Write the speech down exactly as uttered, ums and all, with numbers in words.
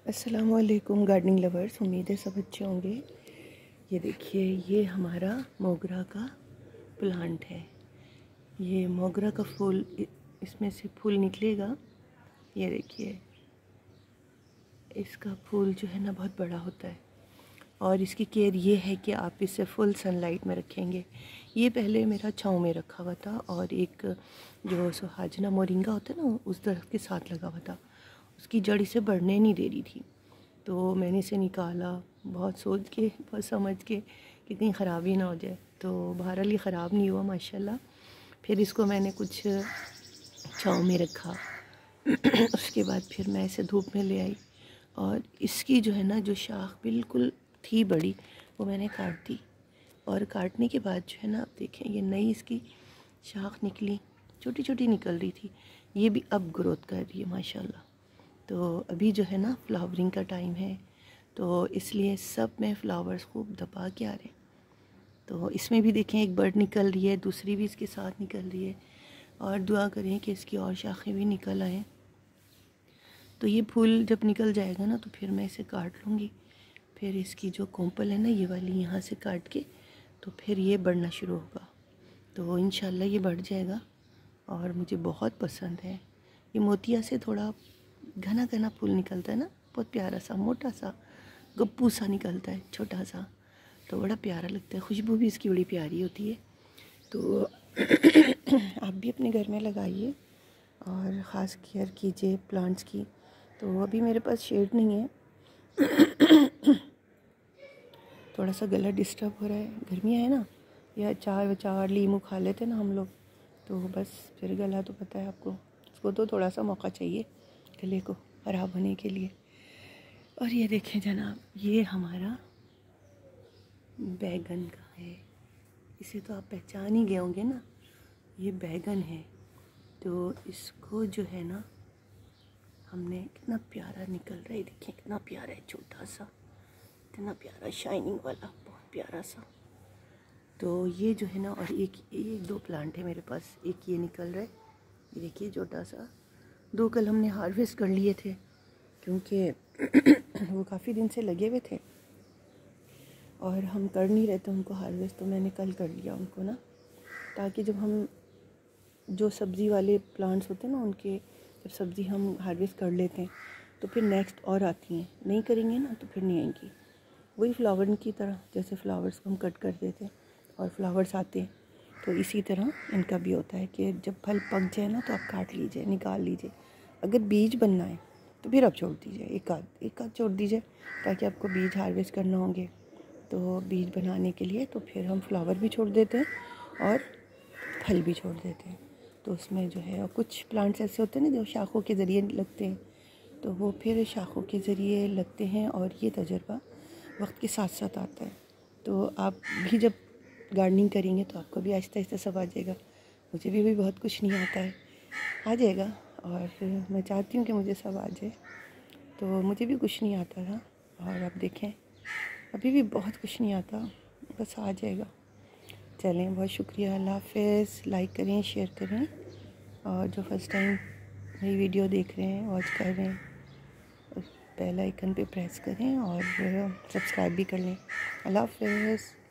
अस्सलामुअलैकुम gardening lovers, उम्मीद है सब अच्छे होंगे। ये देखिए, ये हमारा मोगरा का प्लांट है। ये मोगरा का फूल, इसमें से फूल निकलेगा। ये देखिए, इसका फूल जो है ना बहुत बड़ा होता है और इसकी केयर ये है कि आप इसे फुल सनलाइट में रखेंगे। ये पहले मेरा छाँव में रखा हुआ था और एक जो सुहाजना मोरिंगा होता है ना, उस दरख्त के साथ लगा हुआ था। उसकी जड़ इसे बढ़ने नहीं दे रही थी, तो मैंने इसे निकाला बहुत सोच के, बहुत समझ के कि कहीं ख़राबी ना हो जाए। तो बहरहाल ये ख़राब नहीं हुआ माशाल्लाह। फिर इसको मैंने कुछ छाँव में रखा उसके बाद फिर मैं इसे धूप में ले आई और इसकी जो है ना, जो शाख बिल्कुल थी बड़ी, वो मैंने काट दी। और काटने के बाद जो है ना, आप देखें ये नई इसकी शाख निकली, छोटी छोटी निकल रही थी, ये भी अब ग्रोथ कर रही है माशाल्लाह। तो अभी जो है ना फ्लावरिंग का टाइम है, तो इसलिए सब में फ्लावर्स खूब दबा के आ रहे हैं। तो इसमें भी देखें एक बर्ड निकल रही है, दूसरी भी इसके साथ निकल रही है और दुआ करें कि इसकी और शाखें भी निकल आएँ। तो ये फूल जब निकल जाएगा ना, तो फिर मैं इसे काट लूँगी। फिर इसकी जो कोंपल है ना, ये वाली यहाँ से काट के, तो फिर ये बढ़ना शुरू होगा। तो इंशाल्लाह ये बढ़ जाएगा और मुझे बहुत पसंद है। ये मोतिया से थोड़ा घना घना फूल निकलता है ना, बहुत प्यारा सा, मोटा सा गप्पू सा निकलता है, छोटा सा, तो बड़ा प्यारा लगता है। खुशबू भी इसकी बड़ी प्यारी होती है। तो आप भी अपने घर में लगाइए और ख़ास केयर कीजिए प्लांट्स की। तो अभी मेरे पास शेड नहीं है थोड़ा सा गला डिस्टर्ब हो रहा है, गर्मियाँ है ना, या अचार वचार लीमू खा लेते ना हम लोग, तो बस फिर गला तो पता है आपको, उसको तो थोड़ा सा मौका चाहिए गले को ख़राब होने के लिए। और ये देखें जनाब, ये हमारा बैगन का है। इसे तो आप पहचान ही गए होंगे ना, ये बैगन है। तो इसको जो है ना, हमने कितना प्यारा निकल रहा है, देखें कितना प्यारा है, छोटा सा, इतना प्यारा शाइनिंग वाला, बहुत प्यारा सा। तो ये जो है ना, और एक एक दो प्लांट है मेरे पास, एक ये निकल रहा है, ये देखिए छोटा सा। दो कल हमने हार्वेस्ट कर लिए थे क्योंकि वो काफ़ी दिन से लगे हुए थे और हम कर नहीं रहे थे उनको हार्वेस्ट, तो मैंने कल कर लिया उनको ना, ताकि जब हम जो सब्ज़ी वाले प्लांट्स होते हैं ना, उनके जब सब्ज़ी हम हार्वेस्ट कर लेते हैं तो फिर नेक्स्ट और आती हैं, नहीं करेंगे ना तो फिर नहीं आएंगी। वही फ्लावर की तरह, जैसे फ्लावर्स को हम कट कर देते हैं और फ्लावर्स आते हैं, तो इसी तरह इनका भी होता है कि जब फल पक जाए ना, तो आप काट लीजिए, निकाल लीजिए। अगर बीज बनना है तो फिर आप छोड़ दीजिए, एक आध एक आध छोड़ दीजिए, ताकि आपको बीज हार्वेस्ट करना होंगे तो बीज बनाने के लिए। तो फिर हम फ्लावर भी छोड़ देते हैं और फल भी छोड़ देते हैं। तो उसमें जो है, और कुछ प्लांट्स ऐसे होते हैं ना जो शाखों के ज़रिए लगते हैं, तो वो फिर शाखों के ज़रिए लगते हैं और ये तजुर्बा वक्त के साथ साथ आता है। तो आप भी जब गार्डनिंग करेंगे तो आपको भी आहिस्ता आहिस्ता सब आ जाएगा। मुझे भी, भी बहुत कुछ नहीं आता है, आ जाएगा, और मैं चाहती हूँ कि मुझे सब आ जाए। तो मुझे भी कुछ नहीं आता था और आप देखें अभी भी बहुत कुछ नहीं आता, बस आ जाएगा। चलें, बहुत शुक्रिया, अल्लाह हाफ़िज़। लाइक करें, शेयर करें, और जो फर्स्ट टाइम मेरी वीडियो देख रहे हैं, वॉच कर रहे हैं, बेल आइकन पे प्रेस करें और सब्सक्राइब भी कर लें। अल्लाह हाफ़िज़।